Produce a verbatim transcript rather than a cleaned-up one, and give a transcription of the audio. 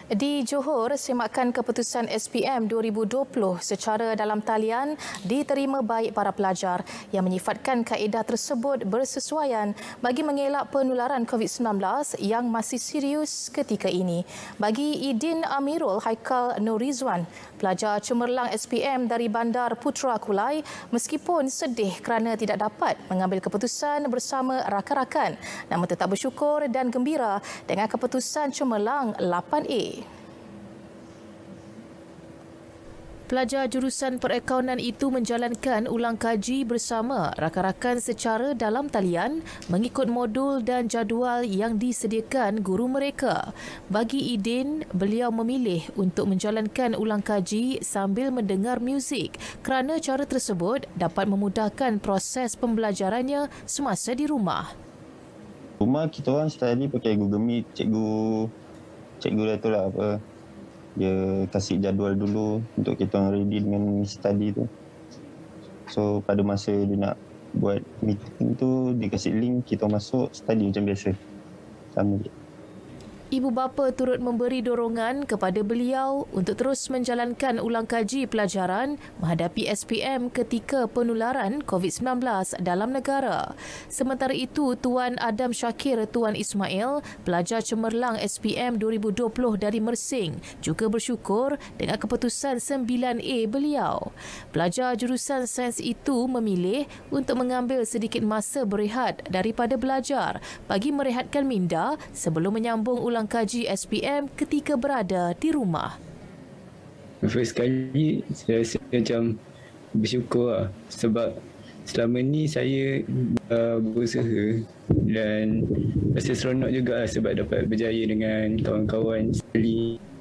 Di Johor, semakan keputusan S P M dua ribu dua puluh secara dalam talian diterima baik para pelajar yang menyifatkan kaedah tersebut bersesuaian bagi mengelak penularan COVID sembilan belas yang masih serius ketika ini. Bagi Idin Amirul Haikal Nurizwan, pelajar cemerlang S P M dari Bandar Putra Kulai, meskipun sedih kerana tidak dapat mengambil keputusan bersama rakan-rakan, namun tetap bersyukur dan gembira dengan keputusan cemerlang lapan A. Pelajar jurusan perakaunan itu menjalankan ulang kaji bersama rakan-rakan secara dalam talian mengikut modul dan jadual yang disediakan guru mereka. Bagi Idin, beliau memilih untuk menjalankan ulang kaji sambil mendengar muzik kerana cara tersebut dapat memudahkan proses pembelajarannya semasa di rumah. Rumah kita orang study pakai Google Meet, cikgu cikgu dah tu lah apa. Dia kasih jadual dulu untuk kita orang ready dengan study tu. So pada masa dia nak buat meeting tu, dia kasih link, kita masuk study macam biasa. Sama je. Ibu bapa turut memberi dorongan kepada beliau untuk terus menjalankan ulang kaji pelajaran menghadapi S P M ketika penularan COVID sembilan belas dalam negara. Sementara itu, Tuan Adam Syakir Tuan Ismail, pelajar cemerlang S P M dua ribu dua puluh dari Mersing, juga bersyukur dengan keputusan sembilan A beliau. Pelajar jurusan sains itu memilih untuk mengambil sedikit masa berehat daripada belajar bagi merehatkan minda sebelum menyambung ulang kaji S P M ketika berada di rumah. First kali saya rasa macam bersyukur lah, sebab selama ni saya uh, berusaha dan rasa seronok juga lah sebab dapat berjaya dengan kawan-kawan sekali.